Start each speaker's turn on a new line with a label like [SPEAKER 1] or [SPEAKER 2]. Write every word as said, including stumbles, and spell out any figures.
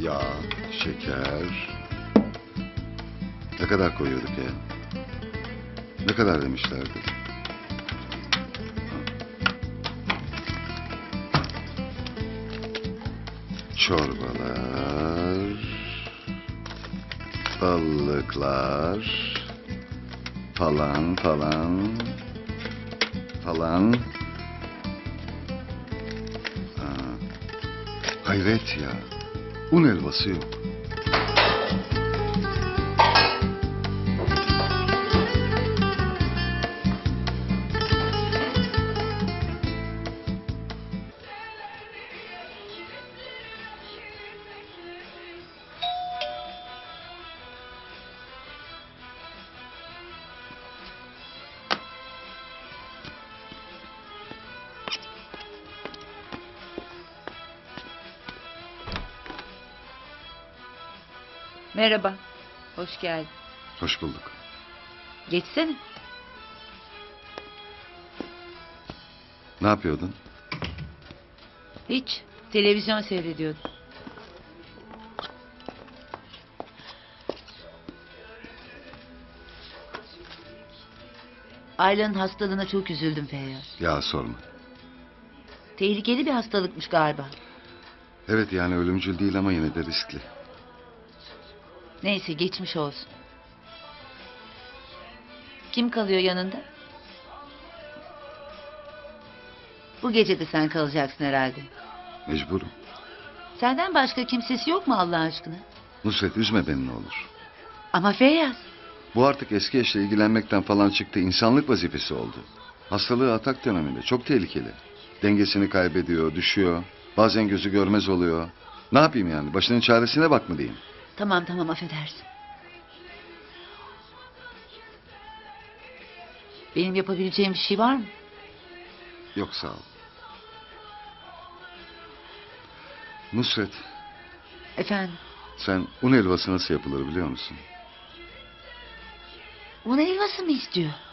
[SPEAKER 1] yağ, şeker. Ne kadar koyuyorduk ya? Ne kadar demişlerdi? Çorbalar, balıklar, falan falan, falan. Ha, hayret ya, un helvası yok.
[SPEAKER 2] Merhaba. Hoş geldin.
[SPEAKER 1] Hoş bulduk.
[SPEAKER 2] Geçsene.
[SPEAKER 1] Ne yapıyordun?
[SPEAKER 2] Hiç. Televizyon seyrediyordum. Ayla'nın hastalığına çok üzüldüm Feyyaz.
[SPEAKER 1] Ya sorma.
[SPEAKER 2] Tehlikeli bir hastalıkmış galiba.
[SPEAKER 1] Evet yani ölümcül değil ama yine de riskli.
[SPEAKER 2] Neyse geçmiş olsun. Kim kalıyor yanında? Bu gece de sen kalacaksın herhalde.
[SPEAKER 1] Mecburum.
[SPEAKER 2] Senden başka kimsesi yok mu Allah aşkına?
[SPEAKER 1] Nusret üzme beni ne olur.
[SPEAKER 2] Ama Feyyaz.
[SPEAKER 1] Bu artık eski eşle ilgilenmekten falan çıktı. İnsanlık vazifesi oldu. Hastalığı atak döneminde çok tehlikeli. Dengesini kaybediyor, düşüyor. Bazen gözü görmez oluyor. Ne yapayım yani? Başının çaresine bak mı diyeyim?
[SPEAKER 2] Tamam tamam affedersin. Benim yapabileceğim bir şey var mı?
[SPEAKER 1] Yok sağ ol. Nusret,
[SPEAKER 2] Efendim?
[SPEAKER 1] sen un helvası nasıl yapılır biliyor musun?
[SPEAKER 2] Un helvası mı istiyor?